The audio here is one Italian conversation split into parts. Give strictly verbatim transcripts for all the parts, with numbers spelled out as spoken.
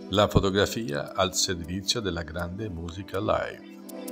La fotografia al servizio della grande musica live.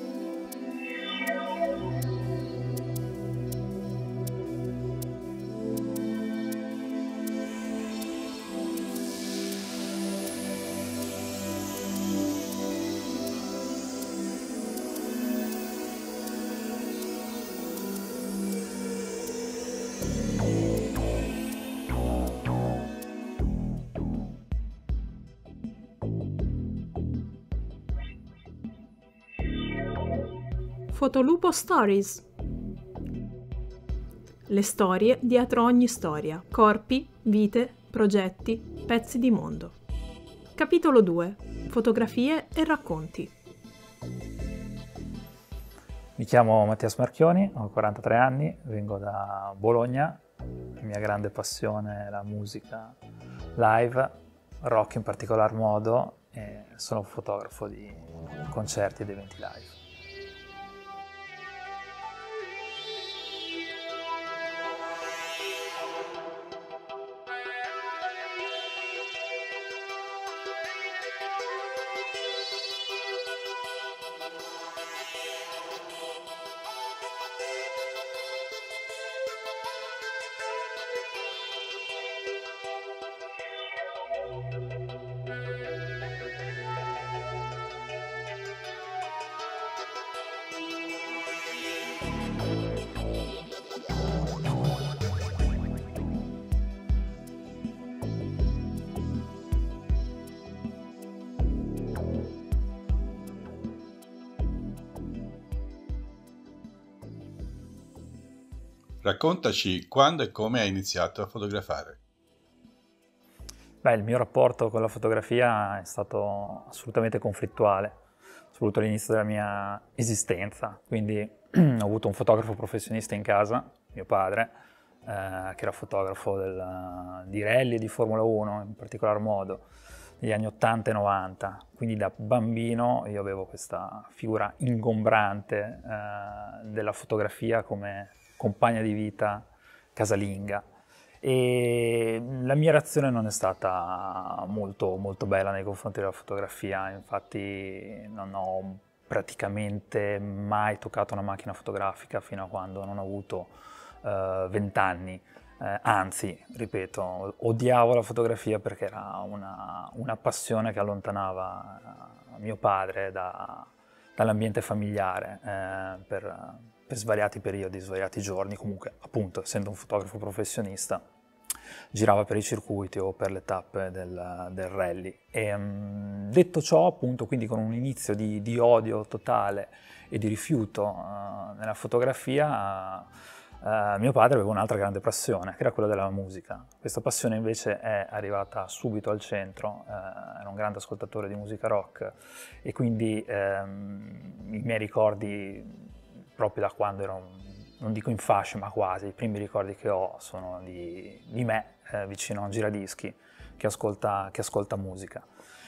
Fotolupo Stories. Le storie dietro ogni storia. Corpi, vite, progetti, pezzi di mondo. Capitolo due. Fotografie e racconti. Mi chiamo Mattia Smarchioni, ho quarantatré anni, vengo da Bologna. La mia grande passione è la musica live, rock in particolar modo, e sono fotografo di concerti ed eventi live. Raccontaci quando e come hai iniziato a fotografare. Beh, il mio rapporto con la fotografia è stato assolutamente conflittuale, soprattutto all'inizio della mia esistenza. Quindi ho avuto un fotografo professionista in casa, mio padre, eh, che era fotografo del, di rally e di Formula uno in particolar modo, negli anni ottanta e novanta. Quindi da bambino io avevo questa figura ingombrante eh, della fotografia come compagna di vita casalinga. E la mia reazione non è stata molto, molto bella nei confronti della fotografia, infatti non ho praticamente mai toccato una macchina fotografica fino a quando non ho avuto vent'anni, uh, eh, anzi, ripeto, odiavo la fotografia perché era una, una passione che allontanava uh, mio padre da, dall'ambiente familiare eh, per, per svariati periodi, svariati giorni. Comunque, appunto, essendo un fotografo professionista, girava per i circuiti o per le tappe del, del rally. E, um, detto ciò, appunto, quindi con un inizio di, di odio totale e di rifiuto uh, nella fotografia, uh, uh, mio padre aveva un'altra grande passione, che era quella della musica. Questa passione invece è arrivata subito al centro, uh, era un grande ascoltatore di musica rock e quindi um, i miei ricordi proprio da quando ero, non dico in fascia, ma quasi, i primi ricordi che ho sono di, di me eh, vicino a un giradischi che ascolta, che ascolta musica.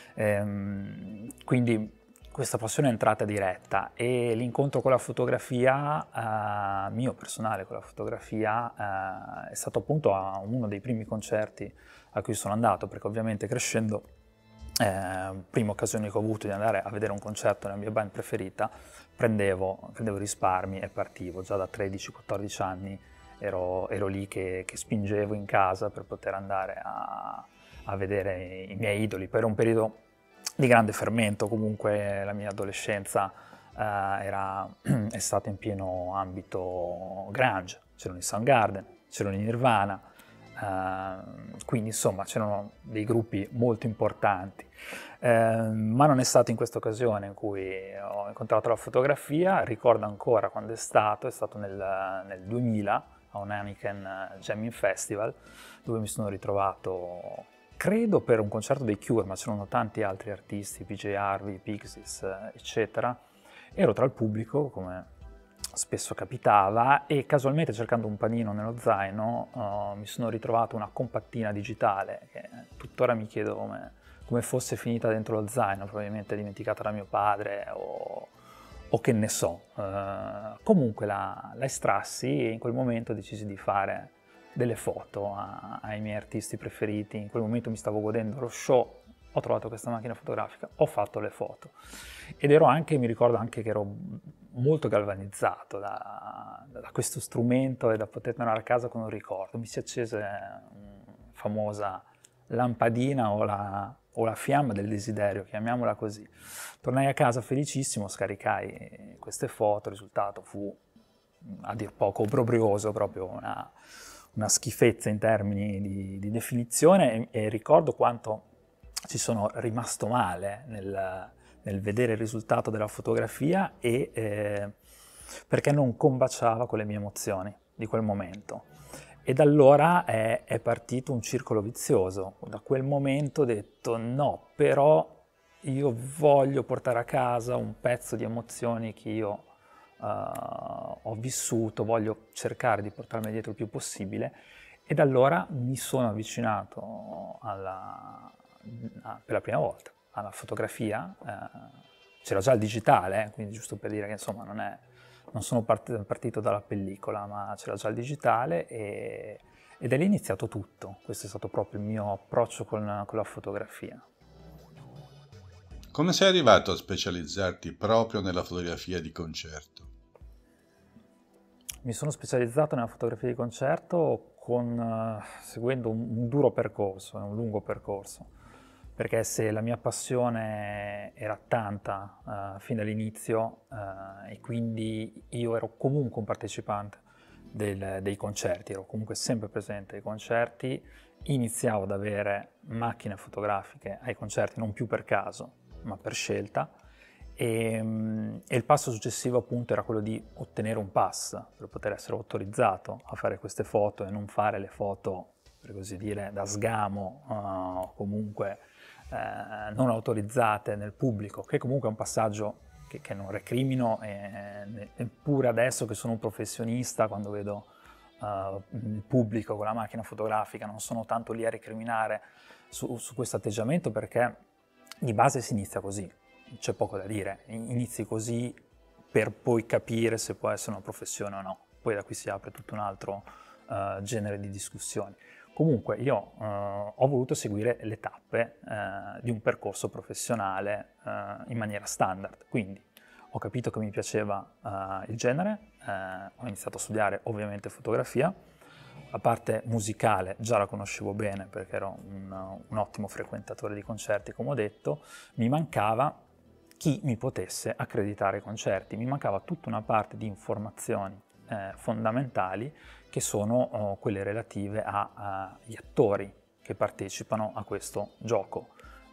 Ehm, quindi questa passione è entrata diretta e l'incontro con la fotografia, eh, mio personale con la fotografia, eh, è stato appunto a uno dei primi concerti a cui sono andato, perché ovviamente crescendo, Eh, prima occasione che ho avuto di andare a vedere un concerto nella mia band preferita, prendevo, prendevo risparmi e partivo. Già da tredici quattordici anni ero, ero lì che, che spingevo in casa per poter andare a, a vedere i miei idoli. Poi era un periodo di grande fermento, comunque la mia adolescenza eh, era, è stata in pieno ambito grunge, c'erano i Soundgarden, c'erano i Nirvana. Uh, quindi insomma c'erano dei gruppi molto importanti, uh, ma non è stato in questa occasione in cui ho incontrato la fotografia. Ricordo ancora quando è stato, è stato nel, nel duemila a un Heineken Jamming Festival, dove mi sono ritrovato, credo per un concerto dei Cure, ma c'erano tanti altri artisti, P J Harvey, Pixies, eccetera. Ero tra il pubblico, come spesso capitava, e casualmente cercando un panino nello zaino uh, mi sono ritrovato una compattina digitale che tuttora mi chiedo come, come fosse finita dentro lo zaino, probabilmente dimenticata da mio padre o, o che ne so. Uh, comunque la, la estrassi e in quel momento decisi di fare delle foto a, ai miei artisti preferiti. In quel momento mi stavo godendo lo show ho trovato questa macchina fotografica, ho fatto le foto. Ed ero anche, mi ricordo anche che ero molto galvanizzato da, da questo strumento e da poter tornare a casa con un ricordo. Mi si accese una famosa lampadina o la, o la fiamma del desiderio, chiamiamola così. Tornai a casa felicissimo, scaricai queste foto, il risultato fu a dir poco obbrobrioso, proprio una, una schifezza in termini di, di definizione, e, e ricordo quanto ci sono rimasto male nel, nel vedere il risultato della fotografia e eh, perché non combaciava con le mie emozioni di quel momento. E da allora è, è partito un circolo vizioso. Da quel momento ho detto no, però io voglio portare a casa un pezzo di emozioni che io uh, ho vissuto, voglio cercare di portarmi dietro il più possibile, e da allora mi sono avvicinato alla, a, per la prima volta alla fotografia. Uh, c'era già il digitale, eh, quindi giusto per dire che insomma non, è, non sono part- partito dalla pellicola, ma c'era già il digitale, e, ed è lì iniziato tutto. Questo è stato proprio il mio approccio con, con la fotografia. Come sei arrivato a specializzarti proprio nella fotografia di concerto? Mi sono specializzato nella fotografia di concerto con, uh, seguendo un, un duro percorso, un lungo percorso, perché se la mia passione era tanta uh, fin dall'inizio uh, e quindi io ero comunque un partecipante del, dei concerti, ero comunque sempre presente ai concerti, iniziavo ad avere macchine fotografiche ai concerti non più per caso, ma per scelta, e, e il passo successivo appunto era quello di ottenere un pass per poter essere autorizzato a fare queste foto e non fare le foto, per così dire, da sgamo o uh, comunque uh, non autorizzate nel pubblico, che comunque è un passaggio che, che non recrimino, e, eppure adesso che sono un professionista, quando vedo uh, il pubblico con la macchina fotografica, non sono tanto lì a recriminare su, su questo atteggiamento, perché di base si inizia così, c'è poco da dire, inizi così per poi capire se può essere una professione o no, poi da qui si apre tutto un altro uh, genere di discussioni. Comunque io uh, ho voluto seguire le tappe uh, di un percorso professionale uh, in maniera standard, quindi ho capito che mi piaceva uh, il genere, uh, ho iniziato a studiare ovviamente fotografia. La parte musicale già la conoscevo bene perché ero un, un ottimo frequentatore di concerti, come ho detto. Mi mancava chi mi potesse accreditare i concerti, mi mancava tutta una parte di informazioni eh, fondamentali che sono oh, quelle relative agli attori che partecipano a questo gioco.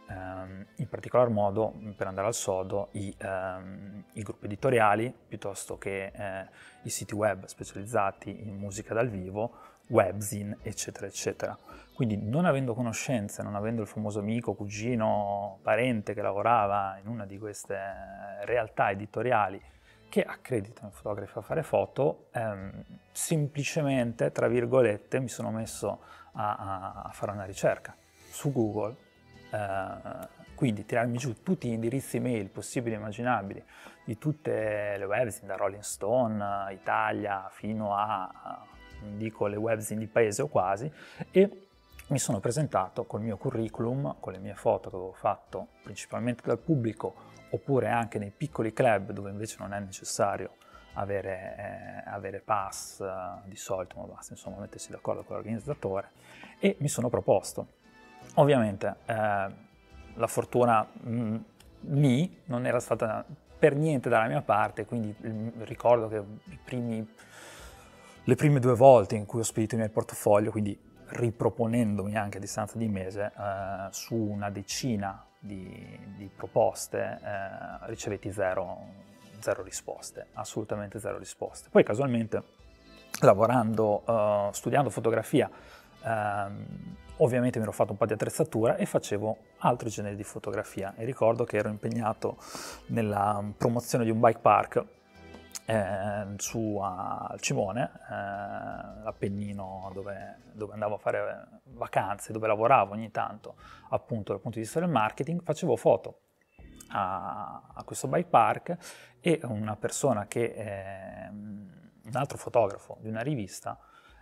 Um, in particolar modo, per andare al sodo, i, um, i gruppi editoriali, piuttosto che eh, i siti web specializzati in musica dal vivo, webzine, eccetera, eccetera. Quindi, non avendo conoscenze, non avendo il famoso amico, cugino, parente che lavorava in una di queste realtà editoriali che accreditano i fotografi a fare foto, ehm, semplicemente, tra virgolette, mi sono messo a, a, a fare una ricerca su Google. Uh, quindi tirarmi giù tutti gli indirizzi email possibili e immaginabili di tutte le webzine, da Rolling Stone, Italia, fino a, non dico le webzine di paese o quasi, e mi sono presentato col mio curriculum, con le mie foto che avevo fatto principalmente dal pubblico, oppure anche nei piccoli club dove invece non è necessario avere, eh, avere pass eh, di solito, ma basta insomma mettersi d'accordo con l'organizzatore, e mi sono proposto. Ovviamente eh, la fortuna mh, lì non era stata per niente dalla mia parte, quindi mh, ricordo che i primi, le prime due volte in cui ho spedito il mio portafoglio, quindi riproponendomi anche a distanza di mese, eh, su una decina di, di proposte, eh, ricevetti zero, zero risposte, assolutamente zero risposte. Poi casualmente, lavorando, eh, studiando fotografia, eh, ovviamente mi ero fatto un po' di attrezzatura e facevo altri generi di fotografia, e ricordo che ero impegnato nella promozione di un bike park eh, su al Cimone, eh, l'Appennino, dove, dove andavo a fare vacanze, dove lavoravo ogni tanto appunto dal punto di vista del marketing. Facevo foto a, a questo bike park, e una persona che, eh, un altro fotografo di una rivista,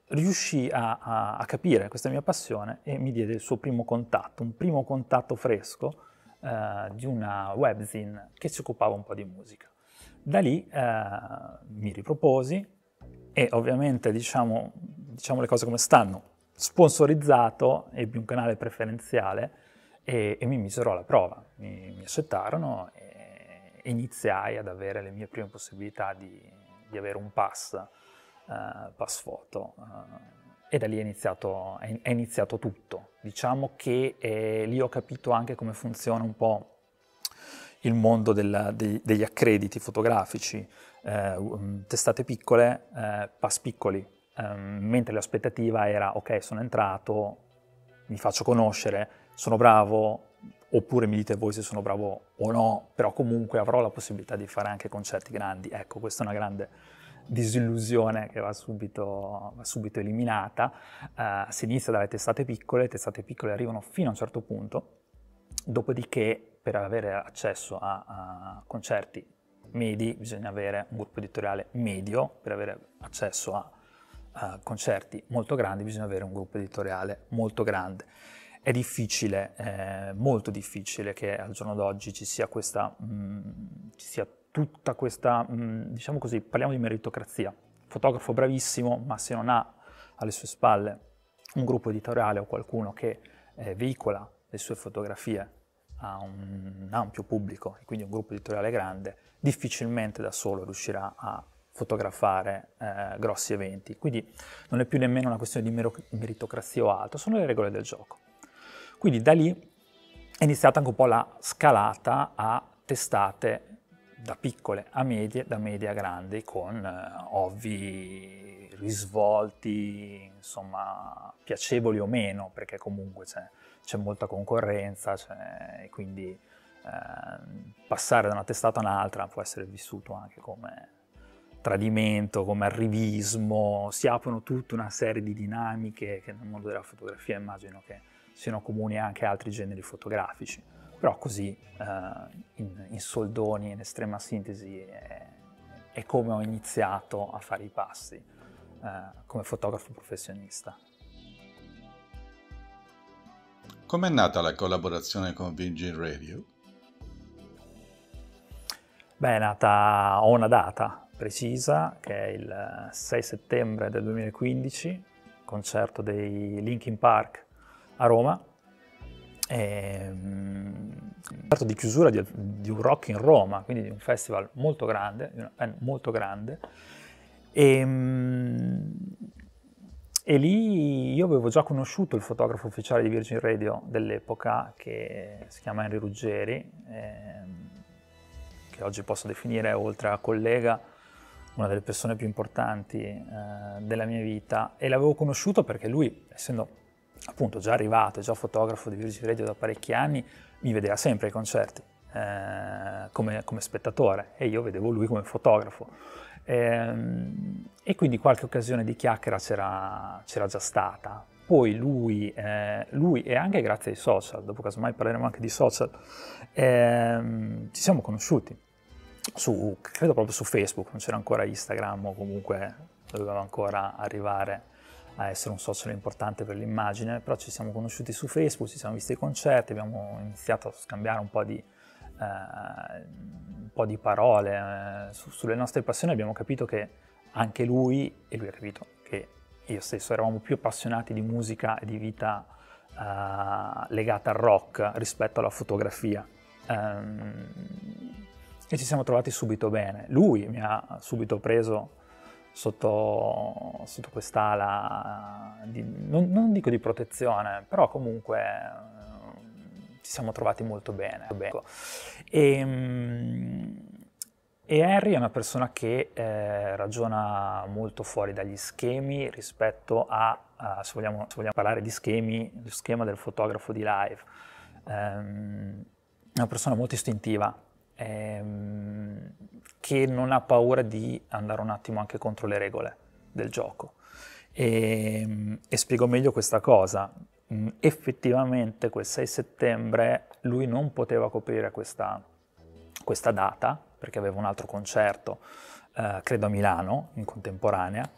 riuscì a, a, a capire questa mia passione e mi diede il suo primo contatto, un primo contatto fresco eh, di una webzine che si occupava un po' di musica. Da lì eh, mi riproposi e ovviamente, diciamo, diciamo le cose come stanno, sponsorizzato, ebbi un canale preferenziale e, e mi misero alla prova, mi, mi accettarono e, e iniziai ad avere le mie prime possibilità di, di avere un pass Uh, pass foto uh, e da lì è iniziato, è, è iniziato tutto. Diciamo che eh, lì ho capito anche come funziona un po' il mondo della, dei, degli accrediti fotografici, uh, testate piccole, uh, pass piccoli, um, mentre l'aspettativa era ok, sono entrato, mi faccio conoscere, sono bravo, oppure mi dite voi se sono bravo o no, però comunque avrò la possibilità di fare anche concerti grandi. Ecco, questa è una grande disillusione che va subito, va subito eliminata. Uh, si inizia dalle testate piccole, le testate piccole arrivano fino a un certo punto, dopodiché per avere accesso a, a concerti medi bisogna avere un gruppo editoriale medio, per avere accesso a, a concerti molto grandi bisogna avere un gruppo editoriale molto grande. È difficile, eh, molto difficile che al giorno d'oggi ci sia questa, mh, ci sia tutta questa, mh, diciamo così, parliamo di meritocrazia. Fotografo bravissimo, ma se non ha alle sue spalle un gruppo editoriale o qualcuno che eh, veicola le sue fotografie a un ampio pubblico, e quindi un gruppo editoriale grande, difficilmente da solo riuscirà a fotografare eh, grossi eventi. Quindi non è più nemmeno una questione di meritocrazia o altro, sono le regole del gioco. Quindi da lì è iniziata anche un po' la scalata a testate da piccole a medie, da medie a grandi, con eh, ovvi risvolti, insomma, piacevoli o meno, perché comunque c'è molta concorrenza, e quindi eh, passare da una testata a un'altra può essere vissuto anche come tradimento, come arrivismo. Si aprono tutta una serie di dinamiche che nel mondo della fotografia immagino che siano comuni anche a altri generi fotografici. Però così, eh, in, in soldoni, in estrema sintesi, è, è come ho iniziato a fare i passi eh, come fotografo professionista. Com'è nata la collaborazione con Virgin Radio? Beh, è nata, ho una data precisa, che è il sei settembre del duemilaquindici, concerto dei Linkin Park a Roma. E, um, concerto di chiusura di, di un Rock in Roma, quindi di un festival molto grande, di una band molto grande, e, um, e lì io avevo già conosciuto il fotografo ufficiale di Virgin Radio dell'epoca, che si chiama Henry Ruggeri, eh, che oggi posso definire, oltre a collega, una delle persone più importanti eh, della mia vita, e l'avevo conosciuto perché lui, essendo appunto già arrivato, già fotografo di Virgin Radio da parecchi anni, mi vedeva sempre ai concerti eh, come, come spettatore, e io vedevo lui come fotografo. E, e quindi qualche occasione di chiacchiera c'era già stata. Poi lui, eh, lui, e anche grazie ai social, dopo casomai parleremo anche di social, eh, ci siamo conosciuti, su, credo proprio su Facebook, non c'era ancora Instagram, o comunque doveva ancora arrivare a essere un social importante per l'immagine, però ci siamo conosciuti su Facebook, ci siamo visti ai concerti, abbiamo iniziato a scambiare un po' di, eh, un po' di parole eh, su, sulle nostre passioni. Abbiamo capito che anche lui, e lui ha capito che io stesso, eravamo più appassionati di musica e di vita eh, legata al rock rispetto alla fotografia. Um, e ci siamo trovati subito bene. Lui mi ha subito preso sotto, sotto quest'ala, di, non, non dico di protezione, però comunque eh, ci siamo trovati molto bene. E, e Henry è una persona che eh, ragiona molto fuori dagli schemi rispetto a, a se, vogliamo, se vogliamo parlare di schemi, lo schema del fotografo di live. Um, è una persona molto istintiva, ehm, che non ha paura di andare un attimo anche contro le regole del gioco. E, e spiego meglio questa cosa. Mm, effettivamente quel sei settembre lui non poteva coprire questa, questa data, perché aveva un altro concerto, eh, credo a Milano, in contemporanea,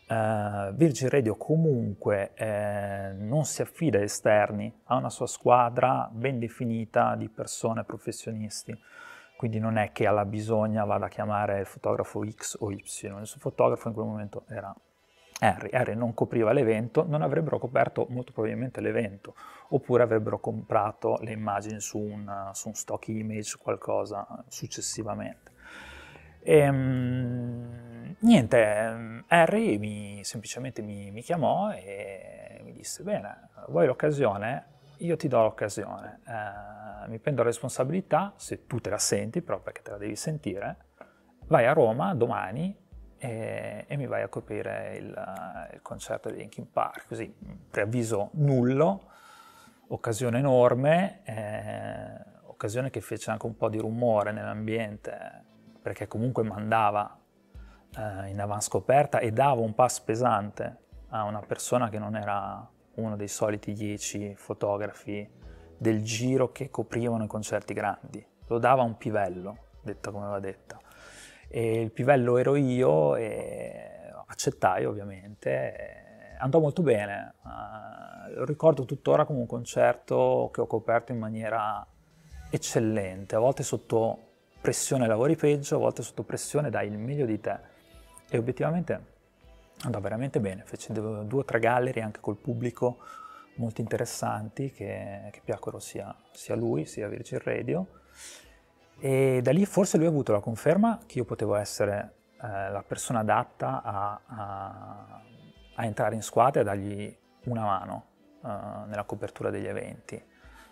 Uh, Virgin Radio comunque eh, non si affida a esterni, ha una sua squadra ben definita di persone professionisti, quindi non è che alla bisogna vada a chiamare il fotografo X o Y. Il suo fotografo in quel momento era Harry. Harry non copriva l'evento, non avrebbero coperto molto probabilmente l'evento, oppure avrebbero comprato le immagini su un, su un stock image, qualcosa successivamente. E, um, niente, Harry mi, semplicemente mi, mi chiamò e mi disse: bene, vuoi l'occasione? Io ti do l'occasione, eh, mi prendo la responsabilità, se tu te la senti, però perché te la devi sentire, vai a Roma domani e, e mi vai a coprire il, il concerto di Linkin Park, così, preavviso nullo, occasione enorme, eh, occasione che fece anche un po' di rumore nell'ambiente, perché comunque mandava eh, in avanscoperta e dava un pass pesante a una persona che non era uno dei soliti dieci fotografi del giro che coprivano i concerti grandi. Lo dava un pivello, detta come va detta. E il pivello ero io e accettai ovviamente. E andò molto bene. Uh, lo ricordo tuttora come un concerto che ho coperto in maniera eccellente, a volte sotto pressione lavori peggio, a volte sotto pressione dai il meglio di te, e obiettivamente andò veramente bene. Fece due o tre gallery anche col pubblico molto interessanti che, che piacquero sia, sia lui sia Virgin Radio, e da lì forse lui ha avuto la conferma che io potevo essere eh, la persona adatta a, a, a entrare in squadra e a dargli una mano uh, nella copertura degli eventi.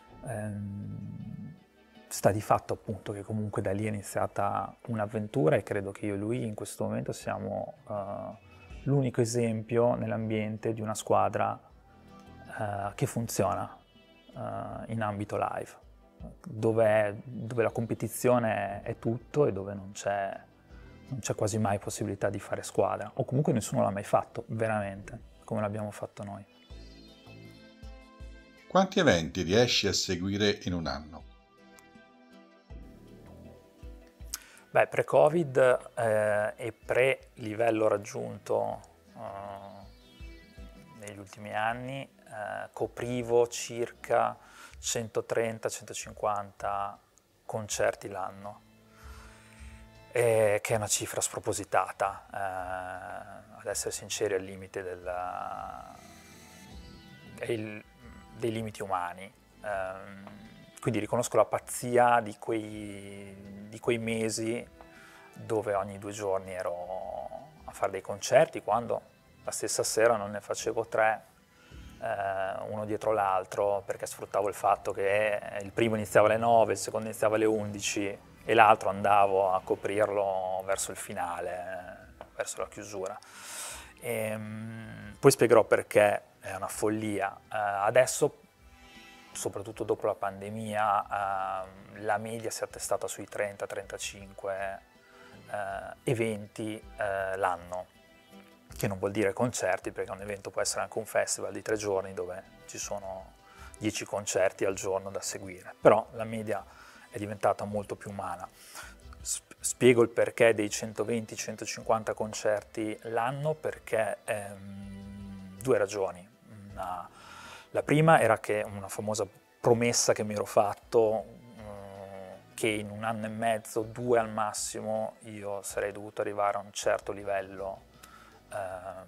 Um, Sta di fatto appunto che comunque da lì è iniziata un'avventura, e credo che io e lui in questo momento siamo uh, l'unico esempio nell'ambiente di una squadra uh, che funziona uh, in ambito live, dove, dove la competizione è tutto e dove non c'è, non c'è quasi mai possibilità di fare squadra, o comunque nessuno l'ha mai fatto veramente come l'abbiamo fatto noi. Quanti eventi riesci a seguire in un anno? Beh, pre-Covid eh, e pre-livello raggiunto eh, negli ultimi anni, eh, coprivo circa centotrenta centocinquanta concerti l'anno, eh, che è una cifra spropositata, eh, ad essere sinceri, al limite della, il, dei limiti umani. Eh, quindi riconosco la pazzia di quei, di quei mesi dove ogni due giorni ero a fare dei concerti, quando la stessa sera non ne facevo tre, eh, uno dietro l'altro, perché sfruttavo il fatto che il primo iniziava alle nove, il secondo iniziava alle undici e l'altro andavo a coprirlo verso il finale, verso la chiusura. E, poi spiegherò perché è una follia. Eh, adesso, soprattutto dopo la pandemia, eh, la media si è attestata sui trenta trentacinque eh, eventi eh, l'anno, che non vuol dire concerti, perché un evento può essere anche un festival di tre giorni dove ci sono dieci concerti al giorno da seguire, però la media è diventata molto più umana. Spiego il perché dei centoventi centocinquanta concerti l'anno, perché ehm, due ragioni. Una, La prima era che una famosa promessa che mi ero fatto, eh, che in un anno e mezzo, due al massimo, io sarei dovuto arrivare a un certo livello eh,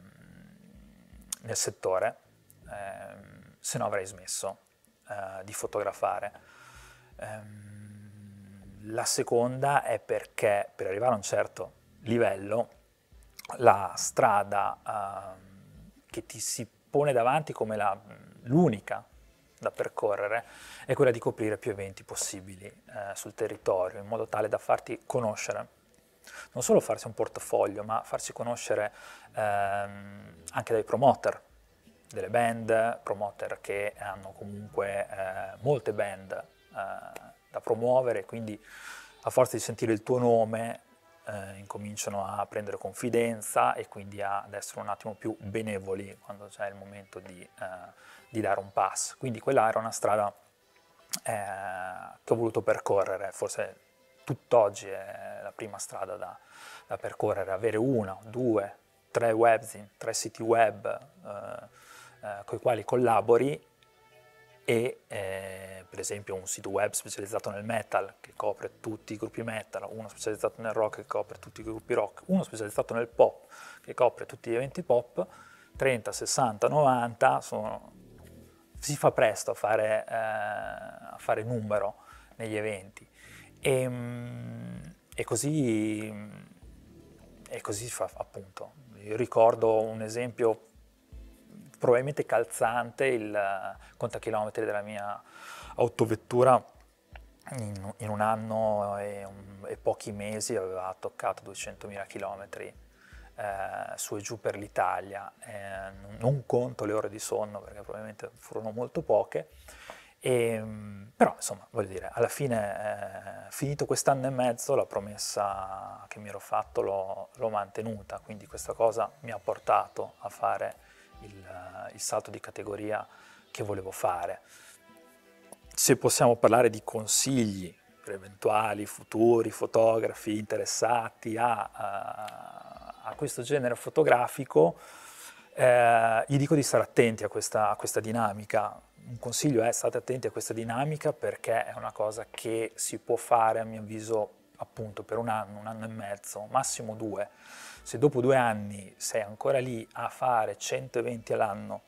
nel settore, eh, se no avrei smesso eh, di fotografare. Eh, la seconda è perché per arrivare a un certo livello la strada eh, che ti si pone davanti come la l'unica da percorrere è quella di coprire più eventi possibili eh, sul territorio, in modo tale da farti conoscere, non solo farsi un portafoglio, ma farsi conoscere ehm, anche dai promoter delle band, promoter che hanno comunque eh, molte band eh, da promuovere, quindi a forza di sentire il tuo nome eh, incominciano a prendere confidenza e quindi a, ad essere un attimo più benevoli quando c'è il momento di, eh, di dare un pass. Quindi quella era una strada eh, che ho voluto percorrere, forse tutt'oggi è la prima strada da, da percorrere, avere una, due, tre webzine, tre siti web eh, eh, con i quali collabori e eh, per esempio un sito web specializzato nel metal che copre tutti i gruppi metal, uno specializzato nel rock che copre tutti i gruppi rock, uno specializzato nel pop che copre tutti gli eventi pop, trenta, sessanta, novanta, sono, si fa presto a fare, eh, a fare numero negli eventi e, e così, e così si fa appunto. Io ricordo un esempio probabilmente calzante, il contachilometri della mia autovettura in, in un anno e, un, e pochi mesi aveva toccato duecentomila chilometri eh, su e giù per l'Italia. Eh, non, non conto le ore di sonno perché probabilmente furono molto poche, e, però insomma voglio dire, alla fine eh, finito quest'anno e mezzo la promessa che mi ero fatto l'ho, l'ho mantenuta, quindi questa cosa mi ha portato a fare il, il salto di categoria che volevo fare. Se possiamo parlare di consigli per eventuali futuri fotografi interessati a, a, a questo genere fotografico, eh, gli dico di stare attenti a questa, a questa dinamica. Un consiglio è: state attenti a questa dinamica perché è una cosa che si può fare, a mio avviso, appunto per un anno, un anno e mezzo, massimo due. Se dopo due anni sei ancora lì a fare cento eventi all'anno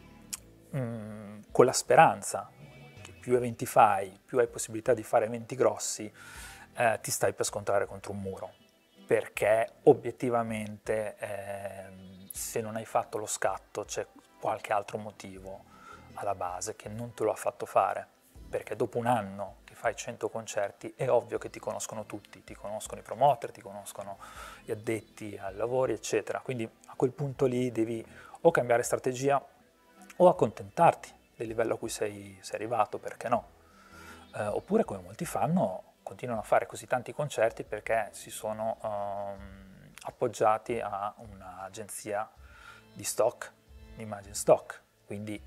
mh, con la speranza che più eventi fai, più hai possibilità di fare eventi grossi, eh, ti stai per scontrare contro un muro, perché obiettivamente eh, se non hai fatto lo scatto c'è qualche altro motivo alla base che non te lo ha fatto fare, perché dopo un anno che fai cento concerti è ovvio che ti conoscono tutti, ti conoscono i promoter, ti conoscono gli addetti ai lavori, eccetera. Quindi a quel punto lì devi o cambiare strategia o accontentarti del livello a cui sei, sei arrivato, perché no? Eh, oppure, come molti fanno, continuano a fare così tanti concerti perché si sono um, appoggiati a un'agenzia di stock, immagine stock, quindi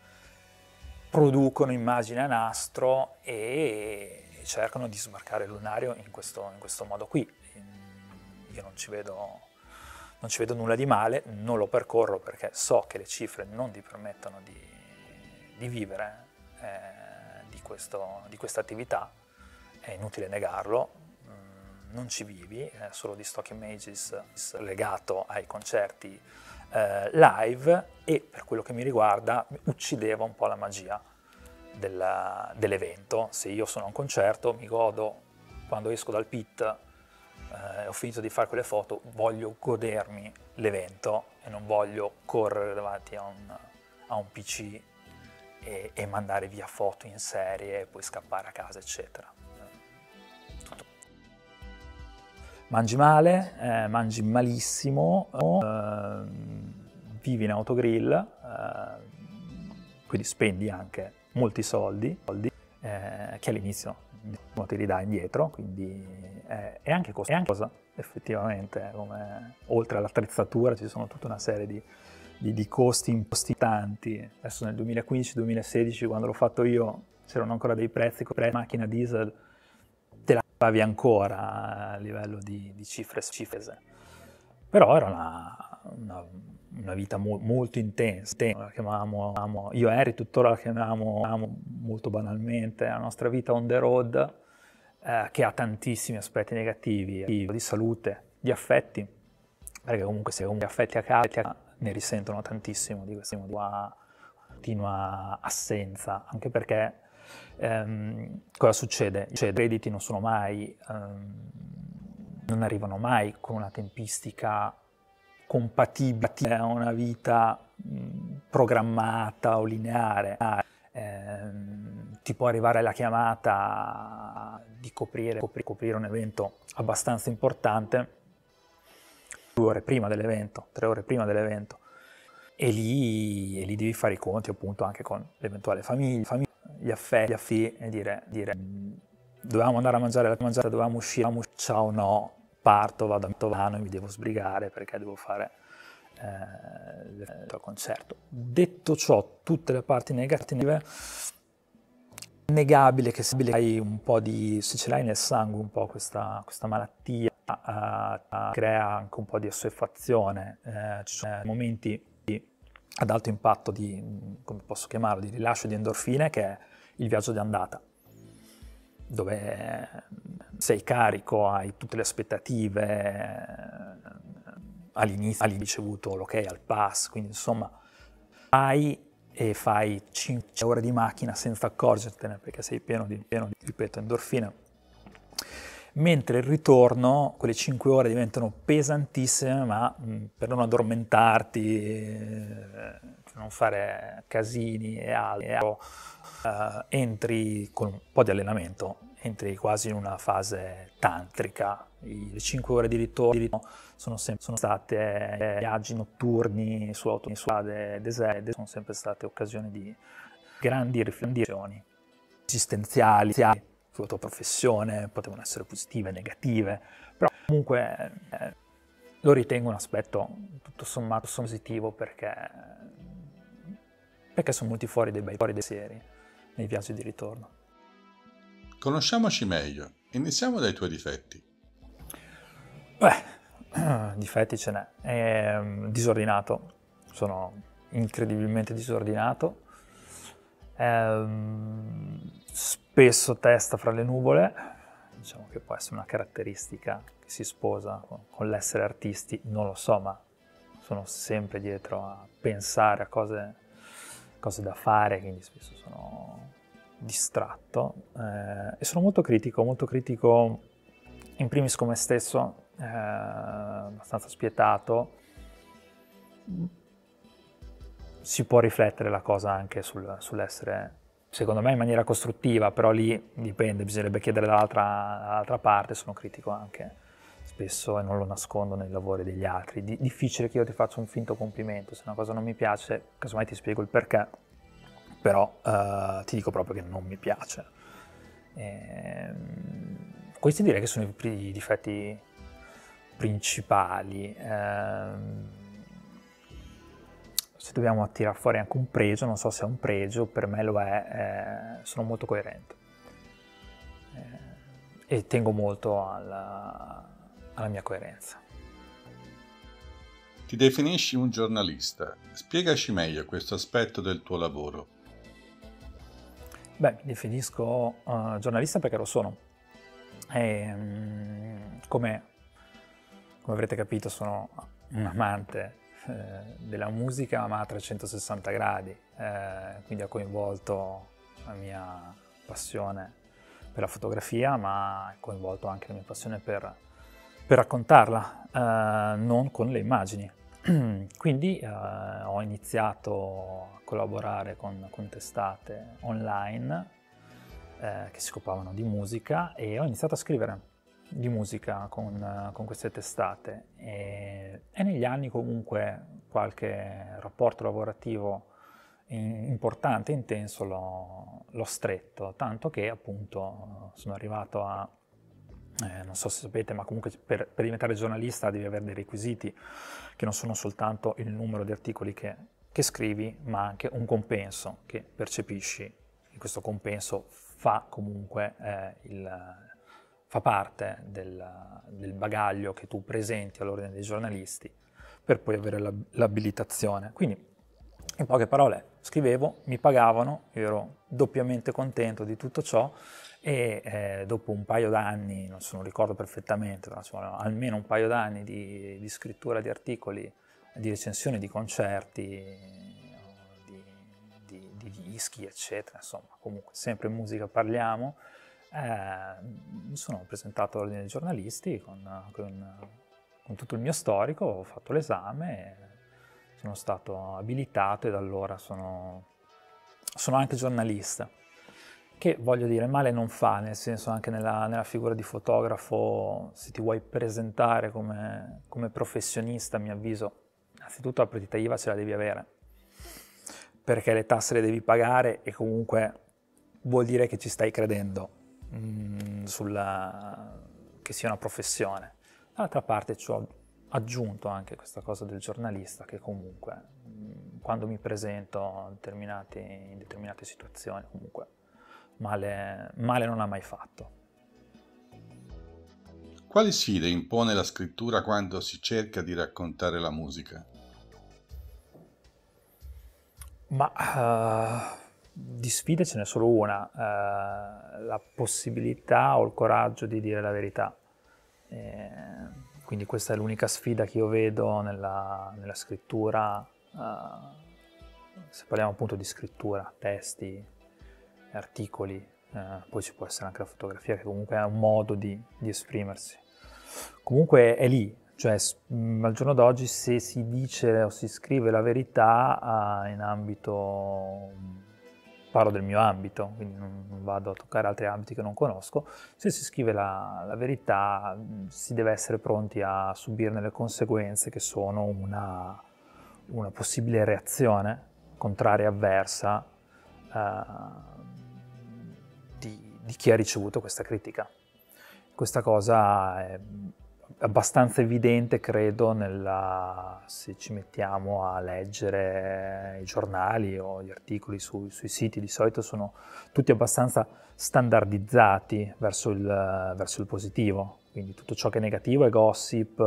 producono immagini a nastro e cercano di sbarcare il lunario in questo, in questo modo qui. Io non ci vedo, non ci vedo nulla di male, non lo percorro perché so che le cifre non ti permettono di, di vivere eh, di, questo, di questa attività, è inutile negarlo, non ci vivi, è solo di stock images legato ai concerti eh, live, e per quello che mi riguarda uccideva un po' la magia della, dell'evento. Se io sono a un concerto, mi godo, quando esco dal pit e eh, ho finito di fare quelle foto, voglio godermi l'evento e non voglio correre davanti a un, a un P C e, e mandare via foto in serie e poi scappare a casa, eccetera. Mangi male, eh, mangi malissimo, eh, vivi in autogrill, eh, quindi spendi anche molti soldi, soldi eh, che all'inizio non ti ridà indietro, quindi è, è anche costosa effettivamente, come, oltre all'attrezzatura ci sono tutta una serie di, di, di costi importanti. Adesso nel duemilaquindici duemilasedici, quando l'ho fatto io, c'erano ancora dei prezzi con la macchina diesel, te la pagavi ancora a livello di, di cifre, cifre. Però era una, una, una vita mo, molto intensa. La chiamavamo, io e Harry tuttora la chiamiamo molto banalmente, la nostra vita on the road, eh, che ha tantissimi aspetti negativi, di salute, di affetti, perché comunque se uno ha affetti a casa ne risentono tantissimo di questa continua assenza, anche perché Um, cosa succede? Cioè, i crediti non sono mai, um, non arrivano mai con una tempistica compatibile a una vita um, programmata o lineare. Um, ti può arrivare la chiamata di coprire, copri, coprire un evento abbastanza importante due ore prima dell'evento, tre ore prima dell'evento, e lì, e lì devi fare i conti appunto anche con l'eventuale famiglia, famiglia gli affetti, gli affetti e dire, dire dovevamo andare a mangiare la mangiata, dovevamo uscire, ciao no, parto, vado a Milano e mi devo sbrigare perché devo fare eh, il concerto. Detto ciò, tutte le parti negative, innegabile che se hai un po' di, se ce l'hai nel sangue un po' questa, questa malattia, eh, uh, crea anche un po' di assuefazione, uh, ci sono momenti di, ad alto impatto di, come posso chiamarlo, di rilascio di endorfine, che è il viaggio di andata, dove sei carico, hai tutte le aspettative, all'inizio hai ricevuto l'ok al pass, quindi insomma vai e fai cinque ore di macchina senza accorgertene perché sei pieno di, pieno di, ripeto, endorfine, mentre il ritorno, quelle cinque ore diventano pesantissime, ma mh, per non addormentarti, eh, per non fare casini e altro, eh, entri con un po' di allenamento, entri quasi in una fase tantrica. I, le cinque ore di ritorno sono, sempre, sono state eh, viaggi notturni su autostrade deserte, sono sempre state occasioni di grandi riflessioni esistenziali sulla tua professione, potevano essere positive, negative, però comunque eh, lo ritengo un aspetto tutto sommato positivo perché, perché sono molti fuori dei bei fuori dei seri nei viaggi di ritorno. Conosciamoci meglio, iniziamo dai tuoi difetti. Beh, difetti ce n'è. È disordinato, sono incredibilmente disordinato, ehm, spesso testa fra le nuvole, diciamo che può essere una caratteristica che si sposa con, con l'essere artisti, non lo so, ma sono sempre dietro a pensare a cose, cose da fare, quindi spesso sono distratto eh, e sono molto critico, molto critico in primis con me stesso, eh, abbastanza spietato. Si può riflettere la cosa anche sul, sull'essere, secondo me in maniera costruttiva, però lì dipende, bisognerebbe chiedere dall'altra, dall'altra parte. Sono critico anche spesso e non lo nascondo nei lavori degli altri. Di, difficile che io ti faccia un finto complimento, se una cosa non mi piace, casomai ti spiego il perché, però eh, ti dico proprio che non mi piace. E, questi direi che sono i, i difetti principali. Eh, se dobbiamo tirare fuori anche un pregio, non so se è un pregio, per me lo è, eh, sono molto coerente eh, e tengo molto alla, alla mia coerenza. Ti definisci un giornalista, spiegaci meglio questo aspetto del tuo lavoro. Beh, mi definisco uh, giornalista perché lo sono. E, um, come, come avrete capito, sono un amante eh, della musica, ma a trecentosessanta gradi, eh, quindi ha coinvolto la mia passione per la fotografia, ma ha coinvolto anche la mia passione per, per raccontarla, eh, non con le immagini. Quindi eh, ho iniziato a collaborare con, con testate online eh, che si occupavano di musica e ho iniziato a scrivere di musica con, con queste testate e, e negli anni comunque qualche rapporto lavorativo in, importante e intenso l'ho, l'ho stretto, tanto che appunto sono arrivato a Eh, non so se sapete, ma comunque per, per diventare giornalista devi avere dei requisiti che non sono soltanto il numero di articoli che, che scrivi, ma anche un compenso che percepisci, e questo compenso fa comunque eh, il, fa parte del, del bagaglio che tu presenti all'ordine dei giornalisti per poi avere l'abilitazione. Quindi, in poche parole, scrivevo, mi pagavano, io ero doppiamente contento di tutto ciò e eh, dopo un paio d'anni, non se lo ricordo perfettamente, però insomma, almeno un paio d'anni di, di scrittura di articoli, di recensioni di concerti, di, di, di dischi, eccetera, insomma, comunque sempre in musica parliamo, eh, mi sono presentato all'ordine dei giornalisti con, con, con tutto il mio storico, ho fatto l'esame e sono stato abilitato e da allora sono, sono anche giornalista. Che voglio dire, male non fa, nel senso anche nella, nella figura di fotografo, se ti vuoi presentare come, come professionista, a mio avviso, innanzitutto la partita I V A ce la devi avere, perché le tasse le devi pagare e comunque vuol dire che ci stai credendo, mh, sulla, che sia una professione. Dall'altra parte ci ho aggiunto anche questa cosa del giornalista, che comunque mh, quando mi presento in determinate, in determinate situazioni, comunque Male, male non ha mai fatto. Quali sfide impone la scrittura quando si cerca di raccontare la musica? Ma uh, di sfide ce n'è solo una, uh, la possibilità o il coraggio di dire la verità. E quindi questa è l'unica sfida che io vedo nella, nella scrittura, uh, se parliamo appunto di scrittura, testi, articoli, uh, poi ci può essere anche la fotografia che comunque è un modo di, di esprimersi. Comunque è lì. Cioè, al giorno d'oggi se si dice o si scrive la verità uh, in ambito, parlo del mio ambito, quindi non, non vado a toccare altri ambiti che non conosco, se si scrive la, la verità si deve essere pronti a subirne le conseguenze che sono una, una possibile reazione contraria e avversa uh, di, di chi ha ricevuto questa critica. Questa cosa è abbastanza evidente, credo, nella, se ci mettiamo a leggere i giornali o gli articoli su, sui siti, di solito sono tutti abbastanza standardizzati verso il, verso il positivo, quindi tutto ciò che è negativo è gossip,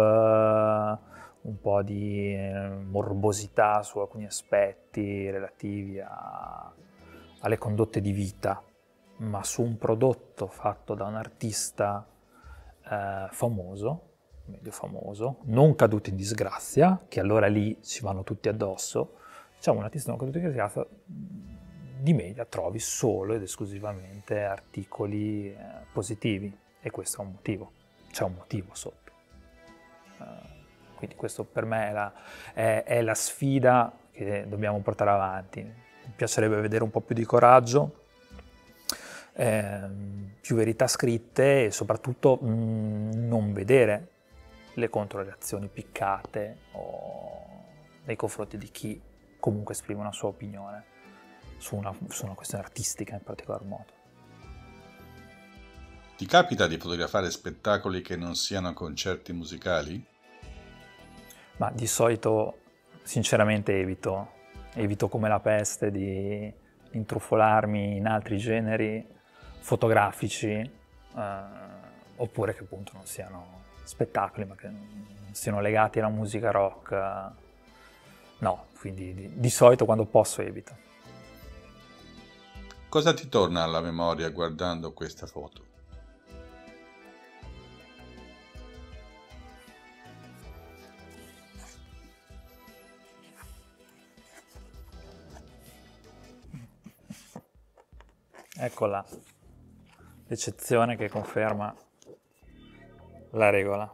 un po' di morbosità su alcuni aspetti relativi a, alle condotte di vita, ma su un prodotto fatto da un artista eh, famoso, medio famoso, non caduto in disgrazia, che allora lì ci vanno tutti addosso, diciamo un artista non caduto in disgrazia, di media trovi solo ed esclusivamente articoli eh, positivi, e questo è un motivo, c'è un motivo sotto. Uh, quindi questo per me è la, è, è la sfida che dobbiamo portare avanti. Mi piacerebbe vedere un po' più di coraggio, eh, più verità scritte e soprattutto mh, non vedere le controreazioni piccate o nei confronti di chi comunque esprime una sua opinione su una, su una questione artistica in particolar modo. Ti capita di fotografare spettacoli che non siano concerti musicali? Ma di solito sinceramente evito, evito come la peste di intrufolarmi in altri generi fotografici eh, oppure che appunto non siano spettacoli, ma che non siano legati alla musica rock, no, quindi di, di solito quando posso evito. Cosa ti torna alla memoria guardando questa foto? Eccola, l'eccezione che conferma la regola.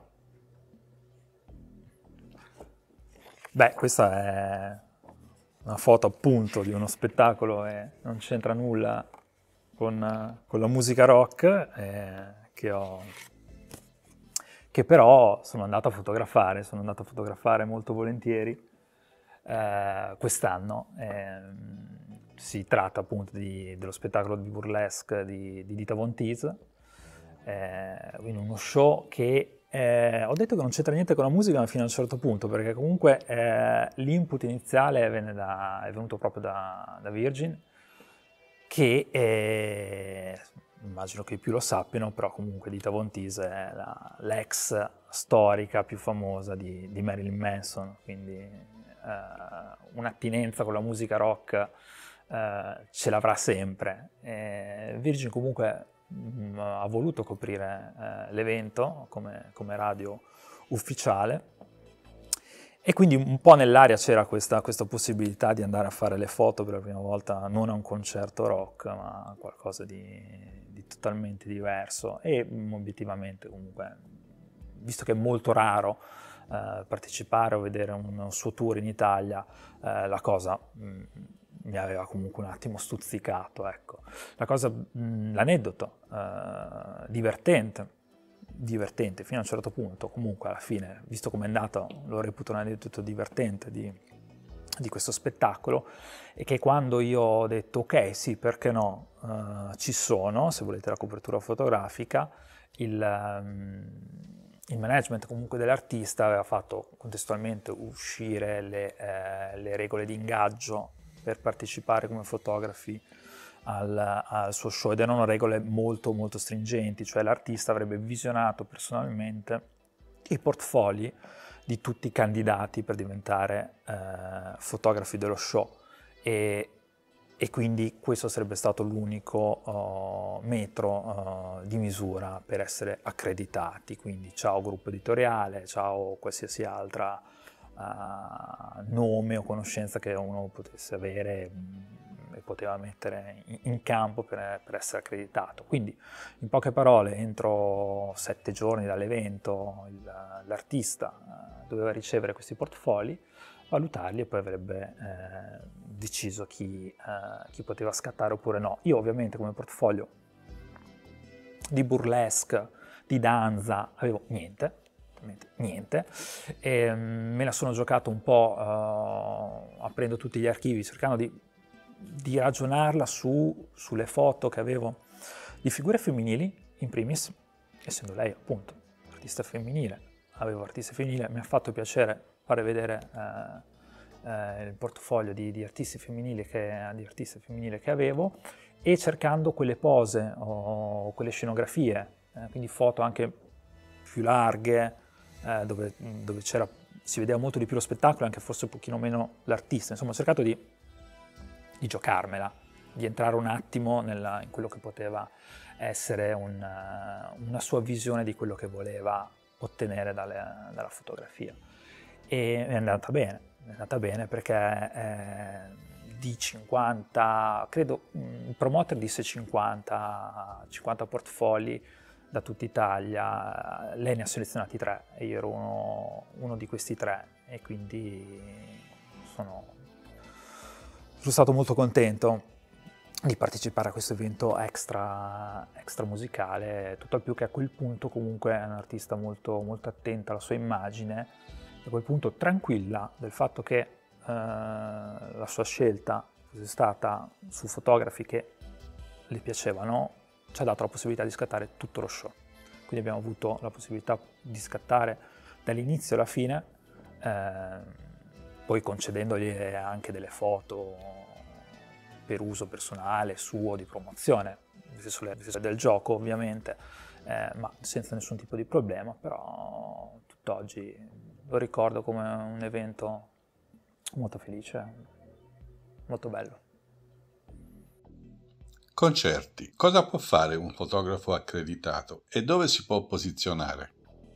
Beh, questa è una foto appunto di uno spettacolo e non c'entra nulla con, con la musica rock eh, che ho, che però sono andato a fotografare, sono andato a fotografare molto volentieri eh, quest'anno. Eh, si tratta appunto di, dello spettacolo di burlesque di, di Dita Von Teese. Eh, quindi uno show che eh, ho detto che non c'entra niente con la musica ma fino a un certo punto, perché comunque eh, l'input iniziale venne da, è venuto proprio da, da Virgin, che eh, immagino che i più lo sappiano, però comunque Dita Von Teese è la, l'ex storica più famosa di, di Marilyn Manson, quindi eh, un'attinenza con la musica rock eh, ce l'avrà sempre. Eh, Virgin comunque mh, ha voluto coprire eh, l'evento come, come radio ufficiale, e quindi un po' nell'aria c'era questa, questa possibilità di andare a fare le foto per la prima volta non a un concerto rock ma a qualcosa di, di totalmente diverso, e mh, obiettivamente comunque, visto che è molto raro eh, partecipare o vedere un, un suo tour in Italia, eh, la cosa mh, mi aveva comunque un attimo stuzzicato, ecco. La cosa, mh, l'aneddoto eh, divertente, divertente fino a un certo punto, comunque alla fine, visto come è andato, lo reputo un aneddoto divertente di, di questo spettacolo, e che quando io ho detto ok, sì, perché no, uh, ci sono, se volete la copertura fotografica, il, um, il management comunque dell'artista aveva fatto contestualmente uscire le, eh, le regole di ingaggio per partecipare come fotografi al, al suo show, ed erano regole molto molto stringenti, cioè l'artista avrebbe visionato personalmente i portfoli di tutti i candidati per diventare eh, fotografi dello show, e, e quindi questo sarebbe stato l'unico uh, metro uh, di misura per essere accreditati. Quindi ciao gruppo editoriale, ciao qualsiasi altra uh, nome o conoscenza che uno potesse avere mh, e poteva mettere in, in campo per, per essere accreditato. Quindi in poche parole, entro sette giorni dall'evento l'artista uh, doveva ricevere questi portfoli, valutarli, e poi avrebbe eh, deciso chi, eh, chi poteva scattare oppure no. Io ovviamente come portfolio di burlesque, di danza, avevo niente, niente, e me la sono giocato un po' eh, aprendo tutti gli archivi, cercando di, di ragionarla su, sulle foto che avevo di figure femminili, in primis, essendo lei appunto artista femminile, avevo artista femminile, mi ha fatto piacere fare vedere eh, eh, il portfolio di, di, artisti femminili che, di artiste femminili che avevo, e cercando quelle pose o quelle scenografie, eh, quindi foto anche più larghe, eh, dove, dove c'era, si vedeva molto di più lo spettacolo, anche forse un pochino meno l'artista. Insomma, ho cercato di, di giocarmela, di entrare un attimo nella, in quello che poteva essere un, una sua visione di quello che voleva ottenere dalle, dalla fotografia. E è andata bene, è andata bene perché eh, di cinquanta, credo, il promoter disse cinquanta, cinquanta portfoli da tutta Italia, lei ne ha selezionati tre e io ero uno, uno di questi tre, e quindi sono, sono stato molto contento di partecipare a questo evento extra, extra musicale, tutto al più che a quel punto comunque è un'artista molto, molto attenta alla sua immagine, a quel punto tranquilla del fatto che eh, la sua scelta fosse stata su fotografi che le piacevano, ci ha dato la possibilità di scattare tutto lo show. Quindi abbiamo avuto la possibilità di scattare dall'inizio alla fine, eh, poi concedendogli anche delle foto per uso personale, suo, di promozione, nel senso del gioco ovviamente, eh, ma senza nessun tipo di problema. Però tutt'oggi lo ricordo come un evento molto felice, molto bello. Concerti. Cosa può fare un fotografo accreditato e dove si può posizionare?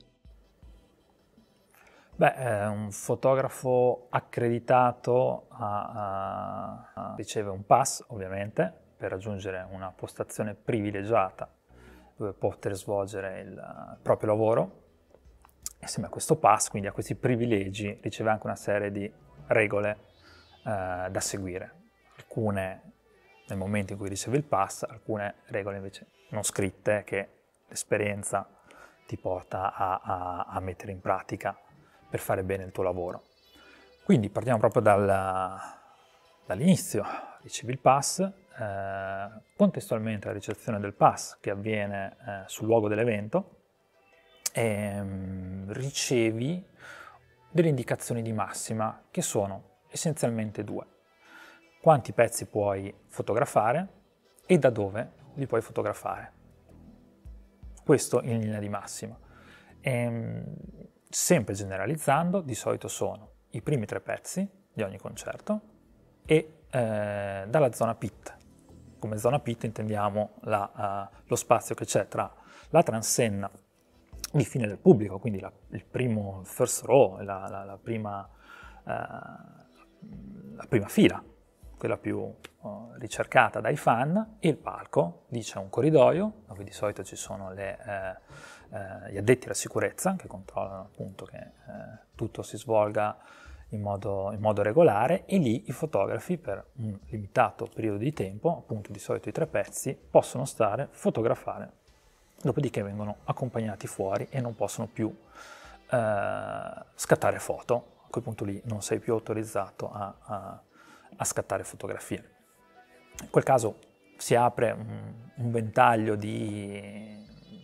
Beh, eh, un fotografo accreditato ha, ha, ha, riceve un pass, ovviamente, per raggiungere una postazione privilegiata dove poter svolgere il proprio lavoro. Insieme a questo pass, quindi a questi privilegi, riceve anche una serie di regole eh, da seguire. Alcune nel momento in cui riceve il pass, alcune regole invece non scritte che l'esperienza ti porta a, a, a mettere in pratica per fare bene il tuo lavoro. Quindi partiamo proprio dal, dall'inizio. Ricevi il pass, eh, contestualmente alla ricezione del pass, che avviene eh, sul luogo dell'evento, e, um, ricevi delle indicazioni di massima, che sono essenzialmente due. Quanti pezzi puoi fotografare e da dove li puoi fotografare. Questo in linea di massima. E, sempre generalizzando, di solito sono i primi tre pezzi di ogni concerto e eh, dalla zona pit. Come zona pit intendiamo la, uh, lo spazio che c'è tra la transenna di fine del pubblico, quindi la, il primo first row, la, la, la, prima, uh, la prima fila, quella più uh, ricercata dai fan, e il palco. Lì c'è un corridoio dove di solito ci sono le, eh, eh, gli addetti alla sicurezza che controllano appunto che eh, tutto si svolga in modo, in modo regolare, e lì i fotografi per un limitato periodo di tempo, appunto di solito i tre pezzi, possono stare, fotografare, dopodiché vengono accompagnati fuori e non possono più eh, scattare foto. A quel punto lì non sei più autorizzato a, a a scattare fotografie. In quel caso si apre un, un ventaglio di,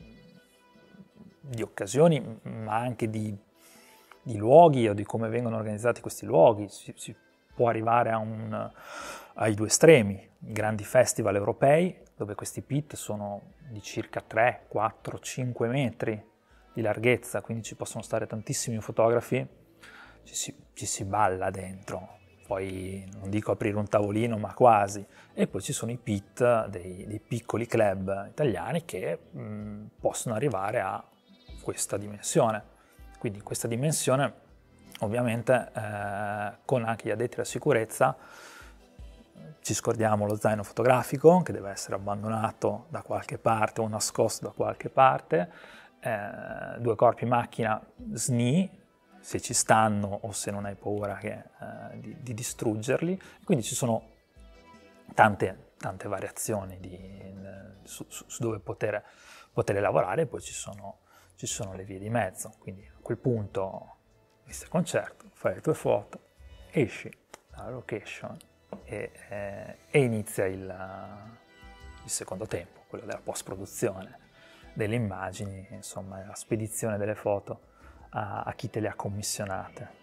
di occasioni, ma anche di, di luoghi o di come vengono organizzati questi luoghi. Si, si può arrivare a un, ai due estremi, i grandi festival europei, dove questi pit sono di circa tre, quattro, cinque metri di larghezza, quindi ci possono stare tantissimi fotografi, ci si, ci si balla dentro, poi non dico aprire un tavolino, ma quasi. E poi ci sono i pit dei, dei piccoli club italiani che mh, possono arrivare a questa dimensione. Quindi questa dimensione, ovviamente, eh, con anche gli addetti alla sicurezza, ci scordiamo lo zaino fotografico che deve essere abbandonato da qualche parte o nascosto da qualche parte, eh, due corpi macchina S N I, se ci stanno o se non hai paura che, eh, di, di distruggerli. Quindi ci sono tante, tante variazioni di, su, su, su dove poter, poter lavorare, e poi ci sono, ci sono le vie di mezzo. Quindi a quel punto, visto il concerto, fai le tue foto, esci dalla location e, eh, e inizia il, il secondo tempo, quello della post-produzione, delle immagini, insomma, la spedizione delle foto a, a chi te le ha commissionate.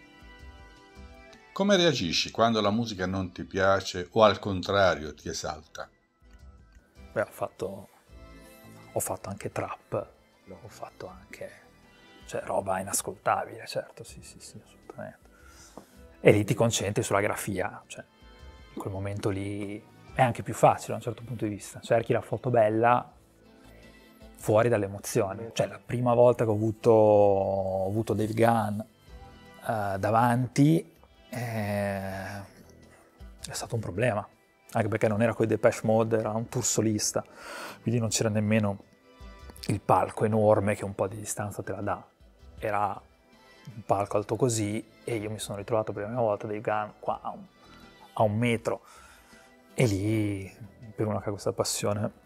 Come reagisci quando la musica non ti piace o al contrario ti esalta? Beh, ho fatto, ho fatto anche trap, ho fatto anche, cioè, roba inascoltabile, certo, sì, sì, sì, assolutamente. E lì ti concentri sulla grafia, cioè, in quel momento lì è anche più facile da un certo punto di vista. Cerchi la foto bella fuori dalle emozioni. Cioè, la prima volta che ho avuto, ho avuto Dave Gunn eh, davanti eh, è stato un problema, anche perché non era con i Depeche Mode, era un tour solista, quindi non c'era nemmeno il palco enorme che un po' di distanza te la dà. Era un palco alto così e io mi sono ritrovato per la prima volta Dave Gunn qua a un, a un metro, e lì, per una che ha questa passione,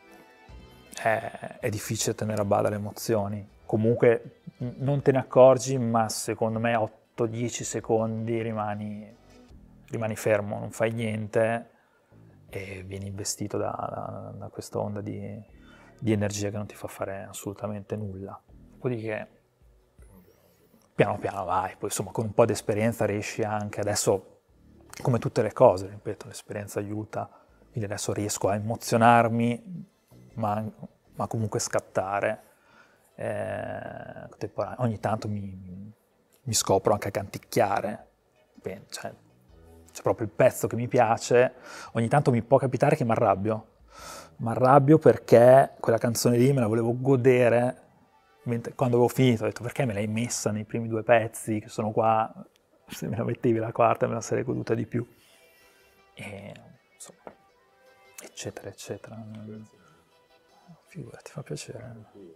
È, è difficile tenere a bada le emozioni. Comunque non te ne accorgi, ma secondo me otto dieci secondi rimani, rimani fermo, non fai niente e vieni investito da, da, da questa onda di, di energia che non ti fa fare assolutamente nulla. Dopodiché piano piano vai, poi insomma con un po' di esperienza riesci anche, adesso come tutte le cose, ripeto, l'esperienza aiuta, quindi adesso riesco a emozionarmi, Ma, ma comunque scattare. Eh, ogni tanto mi, mi scopro anche a canticchiare. Beh, cioè, c'è proprio il pezzo che mi piace, ogni tanto mi può capitare che mi arrabbio. Mi arrabbio perché quella canzone lì me la volevo godere, mentre quando avevo finito ho detto: perché me l'hai messa nei primi due pezzi che sono qua, se me la mettevi la quarta me la sarei goduta di più. E insomma, eccetera, eccetera. Figurati, fa piacere.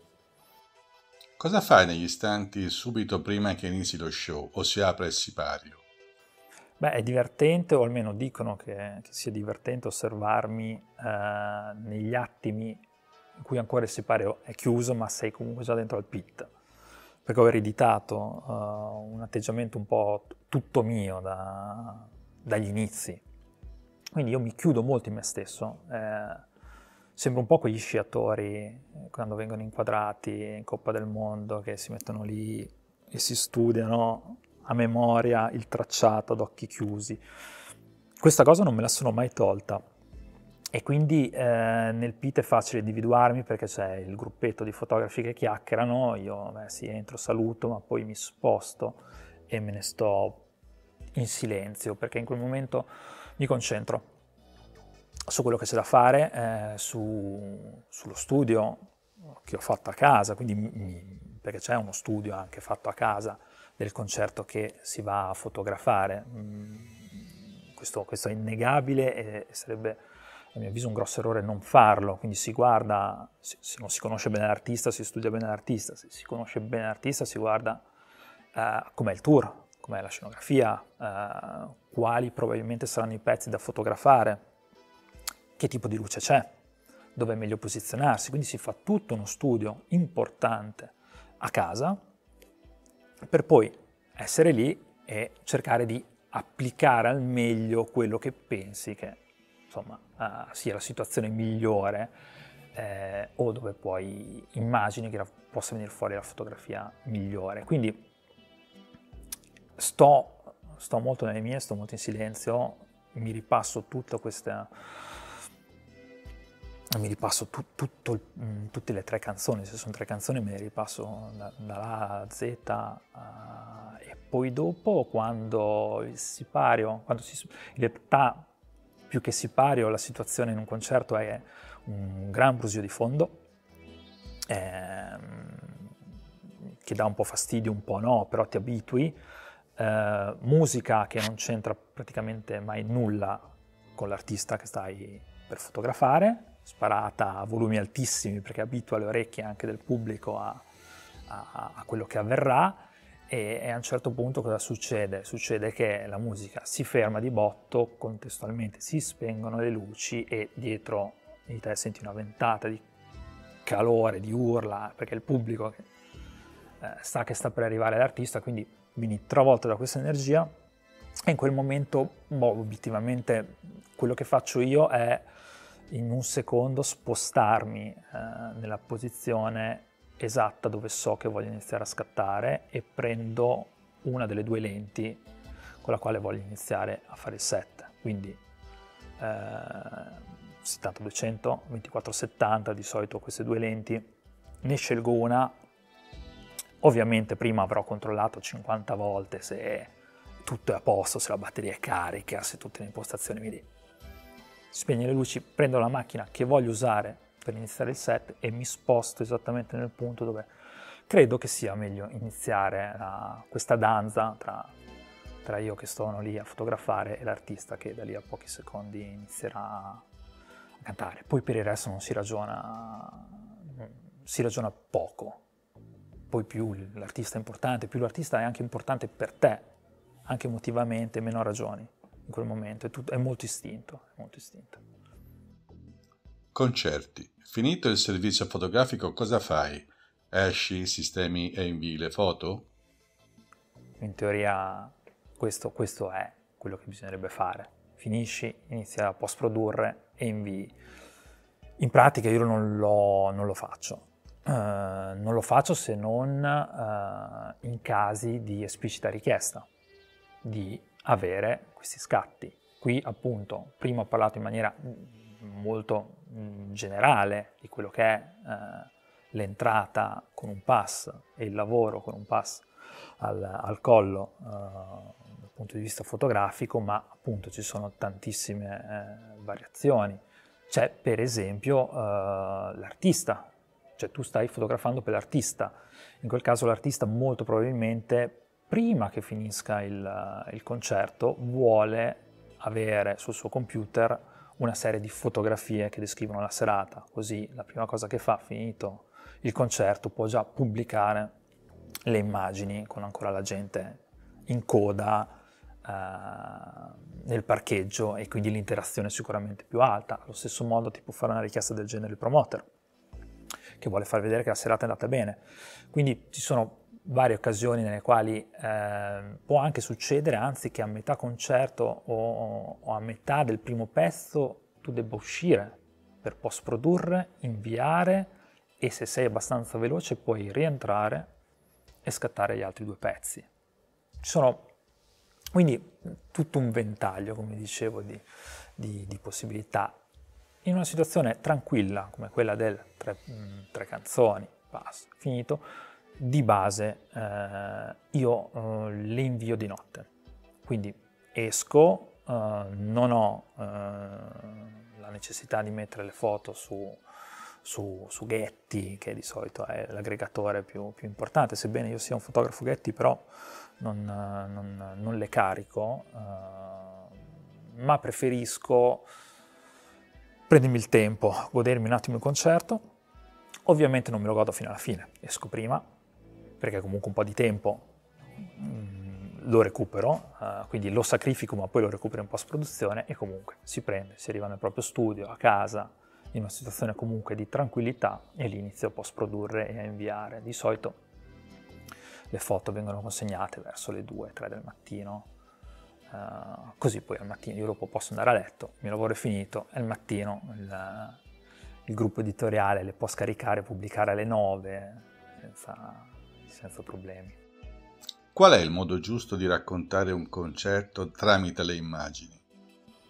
Cosa fai negli istanti subito prima che inizi lo show o si apre il sipario? Beh, è divertente, o almeno dicono che, che sia divertente osservarmi eh, negli attimi in cui ancora il sipario è chiuso, ma sei comunque già dentro al pit. Perché ho ereditato uh, un atteggiamento un po' tutto mio da, dagli inizi. Quindi io mi chiudo molto in me stesso. Eh, Sembra un po' quegli sciatori quando vengono inquadrati in Coppa del Mondo, che si mettono lì e si studiano a memoria il tracciato ad occhi chiusi. Questa cosa non me la sono mai tolta, e quindi eh, nel pit è facile individuarmi perché c'è il gruppetto di fotografi che chiacchierano, io beh, sì, entro, saluto, ma poi mi sposto e me ne sto in silenzio, perché in quel momento mi concentro su quello che c'è da fare, eh, su, sullo studio che ho fatto a casa, quindi mi, perché c'è uno studio anche fatto a casa del concerto che si va a fotografare. Mm, questo, questo è innegabile e sarebbe, a mio avviso, un grosso errore non farlo. Quindi si guarda, se, se non si conosce bene l'artista, si studia bene l'artista, se si conosce bene l'artista si guarda eh, com'è il tour, com'è la scenografia, eh, quali probabilmente saranno i pezzi da fotografare, che tipo di luce c'è, dove è meglio posizionarsi. Quindi si fa tutto uno studio importante a casa per poi essere lì e cercare di applicare al meglio quello che pensi che, insomma, uh, sia la situazione migliore eh, o dove poi immagini che la, possa venire fuori la fotografia migliore. Quindi sto, sto molto nelle mie, sto molto in silenzio, mi ripasso tutta questa... mi ripasso tu, tutto il, tutte le tre canzoni, se sono tre canzoni me le ripasso da, da A a Z, uh, e poi dopo quando il sipario, quando si, in realtà più che sipario la situazione in un concerto è un gran brusio di fondo, ehm, che dà un po' fastidio, un po' no, però ti abitui, eh, musica che non c'entra praticamente mai nulla con l'artista che stai per fotografare, sparata a volumi altissimi perché abitua le orecchie anche del pubblico a, a, a quello che avverrà, e, e a un certo punto cosa succede? Succede che la musica si ferma di botto, contestualmente si spengono le luci e dietro di te senti una ventata di calore, di urla, perché il pubblico eh, sa che sta per arrivare l'artista, quindi vieni travolto da questa energia, e in quel momento, boh, obiettivamente quello che faccio io è in un secondo spostarmi eh, nella posizione esatta dove so che voglio iniziare a scattare e prendo una delle due lenti con la quale voglio iniziare a fare il set. Quindi eh, settanta duecento, ventiquattro settanta, di solito queste due lenti, ne scelgo una. Ovviamente prima avrò controllato cinquanta volte se tutto è a posto, se la batteria è carica, se tutte le impostazioni, quindi spegno le luci, prendo la macchina che voglio usare per iniziare il set e mi sposto esattamente nel punto dove credo che sia meglio iniziare la, questa danza tra, tra io che sono lì a fotografare e l'artista che da lì a pochi secondi inizierà a cantare. Poi per il resto non si ragiona, si ragiona poco. Poi più l'artista è importante, più l'artista è anche importante per te, anche emotivamente, meno ragioni. In quel momento è, tutto, è molto istinto, è molto istinto. Concerti. Finito il servizio fotografico, cosa fai? Esci, sistemi e invii le foto? In teoria questo, questo è quello che bisognerebbe fare. Finisci, inizi a post-produrre e invii. In pratica io non lo, non lo faccio. Uh, non lo faccio se non uh, in casi di esplicita richiesta di avere questi scatti. Qui appunto prima ho parlato in maniera molto generale di quello che è uh, l'entrata con un pass e il lavoro con un pass al, al collo uh, dal punto di vista fotografico, ma appunto ci sono tantissime uh, variazioni. C'è per esempio uh, l'artista, cioè tu stai fotografando per l'artista, in quel caso l'artista molto probabilmente prima che finisca il, il concerto vuole avere sul suo computer una serie di fotografie che descrivono la serata, così la prima cosa che fa, finito il concerto, può già pubblicare le immagini con ancora la gente in coda eh, nel parcheggio, e quindi l'interazione è sicuramente più alta. Allo stesso modo ti può fare una richiesta del genere il promoter, che vuole far vedere che la serata è andata bene. Quindi ci sono varie occasioni nelle quali eh, può anche succedere, anzi, che a metà concerto o, o a metà del primo pezzo tu debba uscire per post-produrre, inviare, e se sei abbastanza veloce puoi rientrare e scattare gli altri due pezzi. Ci sono quindi tutto un ventaglio, come dicevo, di, di, di possibilità. In una situazione tranquilla come quella del tre, mh, tre canzoni, basta, finito, di base eh, io eh, le invio di notte, quindi esco, eh, non ho eh, la necessità di mettere le foto su, su, su Getty, che di solito è l'aggregatore più, più importante, sebbene io sia un fotografo Getty, però non, non, non le carico, eh, ma preferisco prendermi il tempo, godermi un attimo il concerto. Ovviamente non me lo godo fino alla fine, esco prima, perché comunque un po' di tempo mh, lo recupero, uh, quindi lo sacrifico ma poi lo recupero in post-produzione, e comunque si prende, si arriva nel proprio studio, a casa, in una situazione comunque di tranquillità, e lì inizio a post-produrre e a inviare. Di solito le foto vengono consegnate verso le due tre del mattino, uh, così poi al mattino io dopo posso andare a letto, il mio lavoro è finito, e al mattino il, il gruppo editoriale le può scaricare e pubblicare alle nove senza... senza problemi. Qual è il modo giusto di raccontare un concerto tramite le immagini?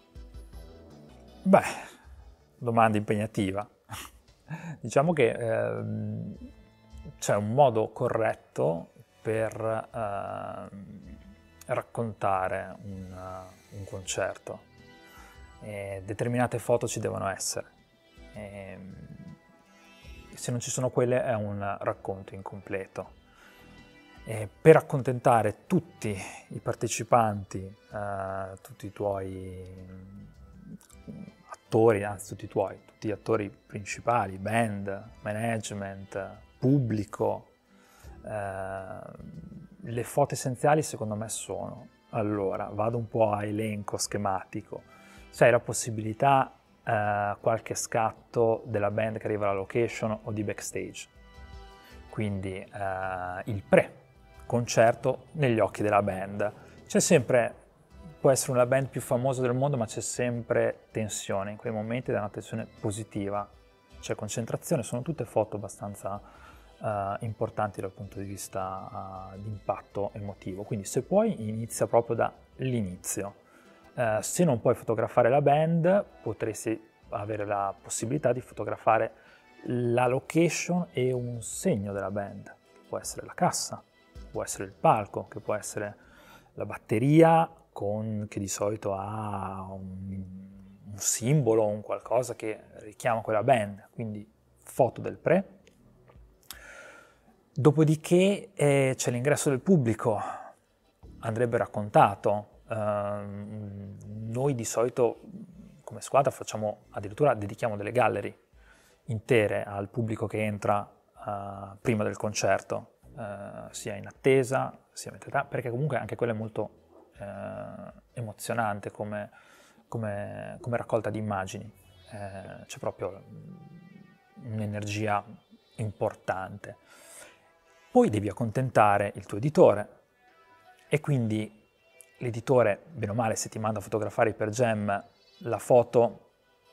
Beh, domanda impegnativa. Diciamo che eh, c'è un modo corretto per eh, raccontare un, un concerto. E determinate foto ci devono essere. E se non ci sono quelle è un racconto incompleto. E per accontentare tutti i partecipanti, eh, tutti i tuoi attori, anzi tutti i tuoi, tutti gli attori principali, band, management, pubblico, eh, le foto essenziali secondo me sono, allora, vado un po' a elenco schematico, se hai la possibilità eh, qualche scatto della band che arriva alla location o di backstage, quindi eh, il pre-concerto negli occhi della band, c'è sempre, può essere una band più famosa del mondo, ma c'è sempre tensione, in quei momenti è una tensione positiva, c'è concentrazione, sono tutte foto abbastanza uh, importanti dal punto di vista uh, di impatto emotivo, quindi se puoi inizia proprio dall'inizio. Uh, se non puoi fotografare la band, potresti avere la possibilità di fotografare la location e un segno della band, che può essere la cassa, può essere il palco, che può essere la batteria, Con, che di solito ha un, un simbolo, un qualcosa che richiama quella band, quindi foto del pre. Dopodiché eh, c'è l'ingresso del pubblico, andrebbe raccontato. Uh, noi di solito come squadra facciamo, addirittura dedichiamo delle gallery intere al pubblico che entra uh, prima del concerto, uh, sia in attesa, sia mentre tra, perché comunque anche quello è molto Eh, emozionante come, come, come raccolta di immagini, eh, c'è proprio un'energia importante. Poi devi accontentare il tuo editore e quindi l'editore, bene o male, se ti manda a fotografare per Jam la foto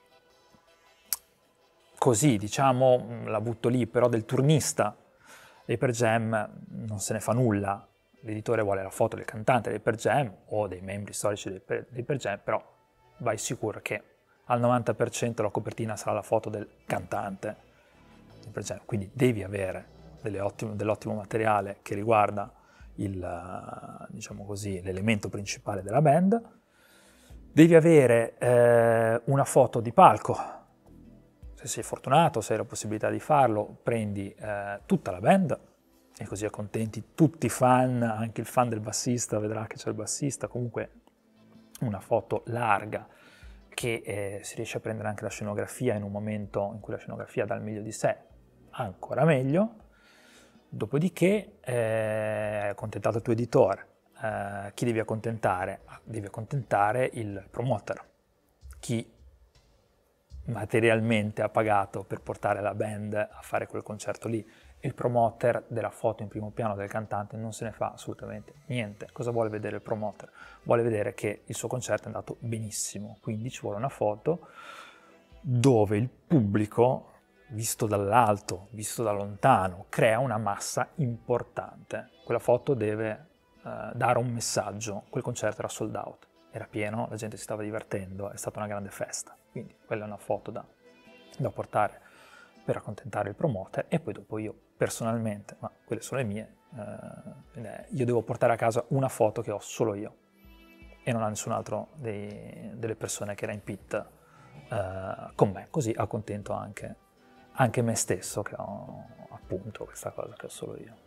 così, diciamo, la butto lì, però del turnista dei per Jam non se ne fa nulla. L'editore vuole la foto del cantante dei Per Jam o dei membri storici dei Per, dei per Jam, però vai sicuro che al novanta per cento la copertina sarà la foto del cantante dei Per Jam. Quindi devi avere ottime, dell'ottimo materiale che riguarda il, diciamo così, l'elemento principale della band. Devi avere eh, una foto di palco. Se sei fortunato, se hai la possibilità di farlo, prendi eh, tutta la band, e così accontenti tutti i fan, anche il fan del bassista vedrà che c'è il bassista, comunque una foto larga che eh, si riesce a prendere anche la scenografia in un momento in cui la scenografia dà il meglio di sé, ancora meglio. Dopodiché eh, accontentato il tuo editore, eh, chi devi accontentare? Devi accontentare il promoter, chi materialmente ha pagato per portare la band a fare quel concerto lì. Il promoter della foto in primo piano del cantante non se ne fa assolutamente niente. Cosa vuole vedere il promoter? Vuole vedere che il suo concerto è andato benissimo, quindi ci vuole una foto dove il pubblico, visto dall'alto, visto da lontano, crea una massa importante. Quella foto deve eh, dare un messaggio. Quel concerto era sold out, era pieno, la gente si stava divertendo, è stata una grande festa. Quindi quella è una foto da, da portare per accontentare il promoter, e poi dopo io personalmente, ma quelle sono le mie, eh, io devo portare a casa una foto che ho solo io e non ha nessun altro dei, delle persone che era in pit eh, con me, così accontento anche, anche me stesso che ho appunto questa cosa che ho solo io.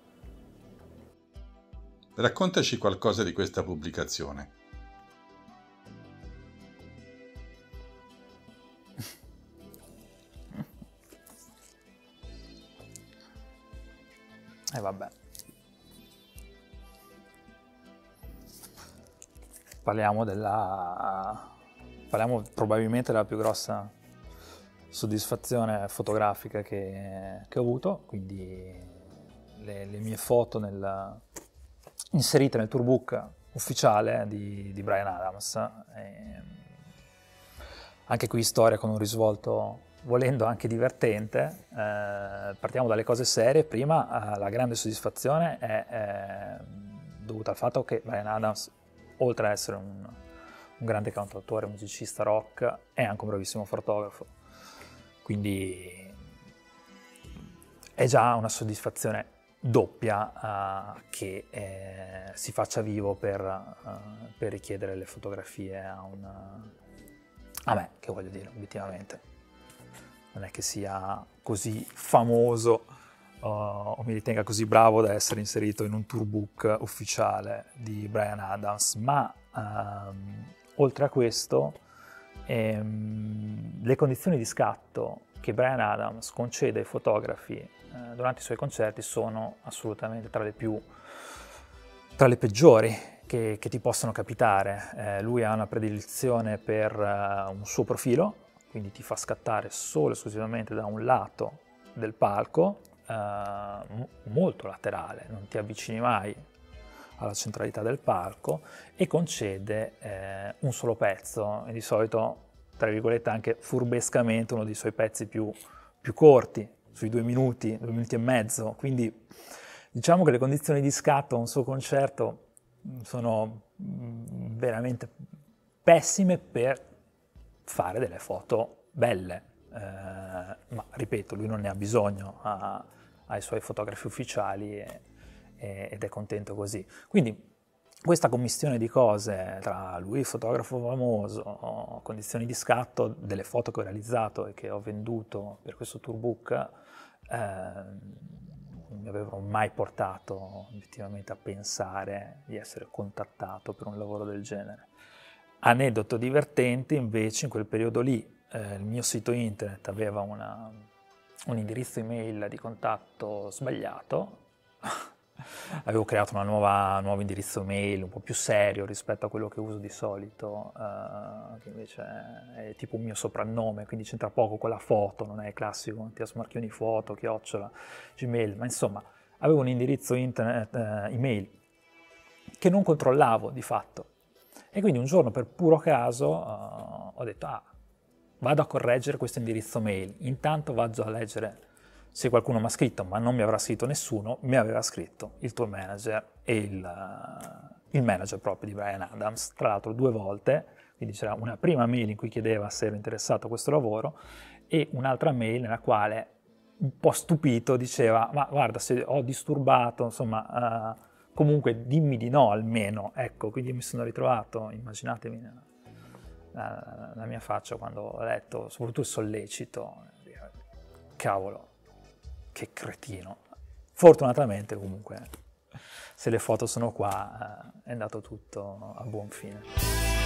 Raccontaci qualcosa di questa pubblicazione. E eh vabbè. Parliamo della... Parliamo probabilmente della più grossa soddisfazione fotografica che, che ho avuto, quindi le, le mie foto nel, inserite nel tourbook ufficiale di, di Bryan Adams. E anche qui storia con un risvolto volendo anche divertente. Eh, partiamo dalle cose serie. Prima eh, la grande soddisfazione è, è dovuta al fatto che Bryan Adams, oltre ad essere un, un grande cantautore, musicista rock, è anche un bravissimo fotografo. Quindi è già una soddisfazione doppia uh, che eh, si faccia vivo per, uh, per richiedere le fotografie a un... a me, che voglio dire, obiettivamente. Non è che sia così famoso uh, o mi ritenga così bravo da essere inserito in un tourbook ufficiale di Bryan Adams, ma um, oltre a questo ehm, le condizioni di scatto che Bryan Adams concede ai fotografi eh, durante i suoi concerti sono assolutamente tra le più tra le peggiori che, che ti possono capitare. Eh, lui ha una predilizione per uh, un suo profilo, quindi ti fa scattare solo e esclusivamente da un lato del palco, eh, molto laterale, non ti avvicini mai alla centralità del palco, e concede eh, un solo pezzo, e di solito, tra virgolette, anche furbescamente uno dei suoi pezzi più, più corti, sui due minuti, due minuti e mezzo. Quindi diciamo che le condizioni di scatto a un suo concerto sono veramente pessime per fare delle foto belle, eh, ma ripeto, lui non ne ha bisogno, ha, ha i suoi fotografi ufficiali e, e, ed è contento così. Quindi questa commistione di cose tra lui, fotografo famoso, condizioni di scatto delle foto che ho realizzato e che ho venduto per questo tourbook, eh, non mi avevano mai portato effettivamente a pensare di essere contattato per un lavoro del genere. Aneddoto divertente invece, in quel periodo lì eh, il mio sito internet aveva una, un indirizzo email di contatto sbagliato. Avevo creato una nuova, un nuovo indirizzo mail un po' più serio rispetto a quello che uso di solito, eh, che invece è tipo un mio soprannome, quindi c'entra poco con la foto, non è il classico ti smarchioni foto, chiocciola, Gmail, ma insomma avevo un indirizzo internet, eh, email che non controllavo di fatto. E quindi un giorno, per puro caso, uh, ho detto, ah, vado a correggere questo indirizzo mail. Intanto vado a leggere se qualcuno mi ha scritto, ma non mi avrà scritto nessuno, mi aveva scritto il tour manager e il, uh, il manager proprio di Bryan Adams, tra l'altro due volte, quindi c'era una prima mail in cui chiedeva se ero interessato a questo lavoro e un'altra mail nella quale, un po' stupito, diceva, ma guarda, se ho disturbato, insomma... Uh, comunque dimmi di no almeno, ecco, quindi mi sono ritrovato, immaginatevi la, la, la mia faccia quando ho letto, soprattutto il sollecito, cavolo, che cretino. Fortunatamente comunque, se le foto sono qua, è andato tutto a buon fine.